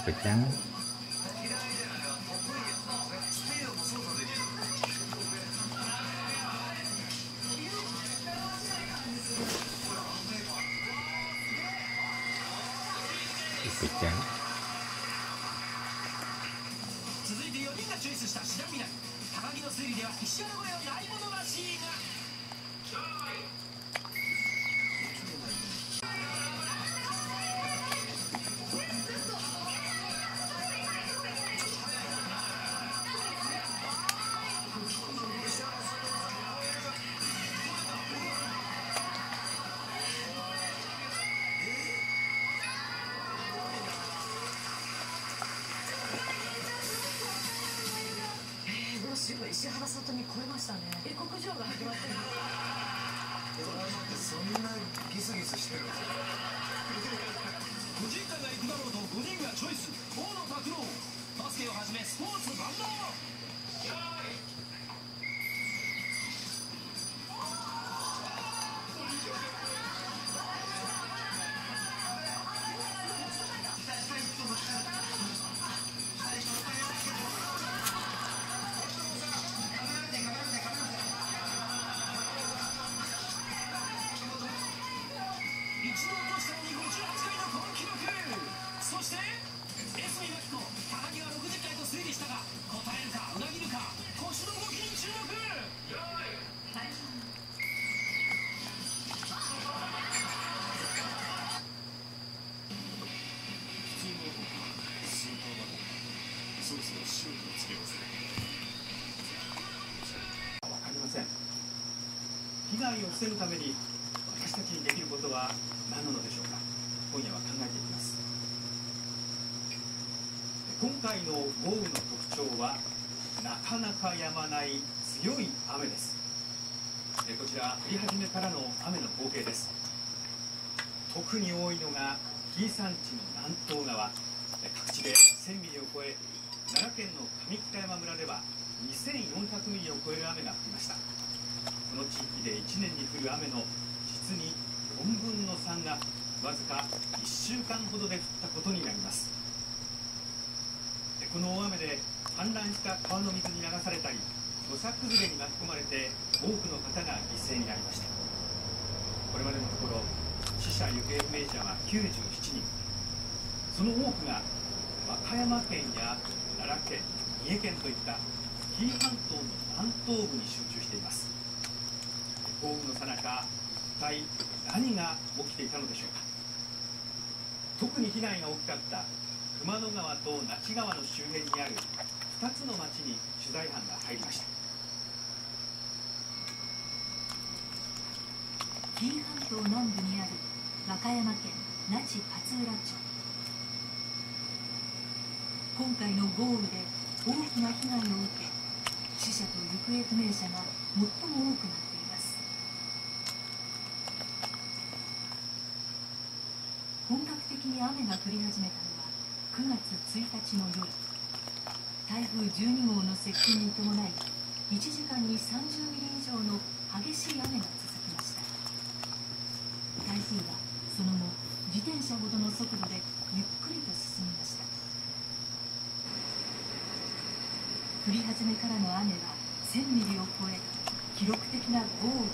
pecah. Pecah. 続いて4人がチョイスしたシダミナル。高木の推理では石原超えはないものらしいが。 石原さとみ超えましたね。国上が始まってる。 そんなギスギスしてるんですか。 個人会が行くだろうと5人がチョイス。大野拓郎。バスケをはじめスポーツ万能。一度落としたのに58回の好記録。そして江角真紀子、高木は60回と推理したが答えるか裏切るか、腰の動きに注目。 そろそろシュートをつけますね。 わかりません。被害を防ぐために私たちにできることは何なのでしょうか。今夜は考えていきます。今回の豪雨の特徴はなかなか止まない強い雨です。こちら降り始めからの雨の光景です。特に多いのが紀伊山地の南東側、各地で1000ミリを超え、奈良県の上北山村では2400ミリを超える雨が降りました。この地域で1年に降る雨の実に4分の3がわずか1週間ほどで降ったことになります。この大雨で氾濫した川の水に流されたり、土砂崩れに巻き込まれて多くの方が犠牲になりました。これまでのところ死者・行方不明者は97人、その多くが和歌山県や奈良県、三重県といった紀伊半島の南東部に集中しています。豪雨の最中、一体何が起きていたのでしょうか。特に被害が大きかった熊野川と那智川の周辺にある2つの町に取材班が入りました。 紀伊半島南部にある和歌山県那智勝浦町。今回の豪雨で大きな被害を受け、死者と行方不明者が最も多くなっています。本格的に雨が降り始めたのは9月1日の夜。台風12号の接近に伴い1時間に30ミリ以上の激しい雨が続きました。台風はその後自転車ほどの速度でゆっくりと進みました。降り始めからの雨は1000ミリを超え、記録的な豪雨となったのです。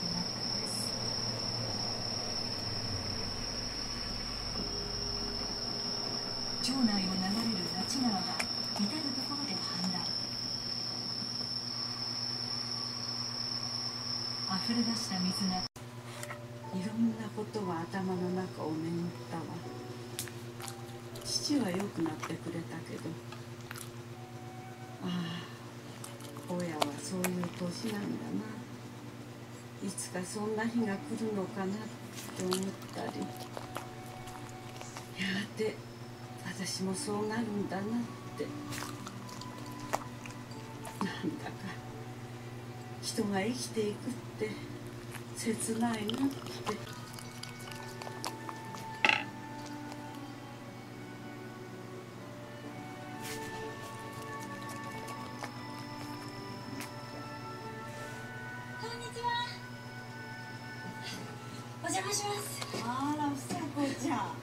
町内を流れる那智川が至る所で氾濫。溢れ出した水が、 いろんなことが頭の中を巡ったわ。父は良くなってくれたけど、ああ、親はそういう年なんだな。いつかそんな日が来るのかなって思ったり、やがて私もそうなるんだなって、なんだか人が生きていくって切ないなって。 お邪魔します。 あら、ふさこちゃん。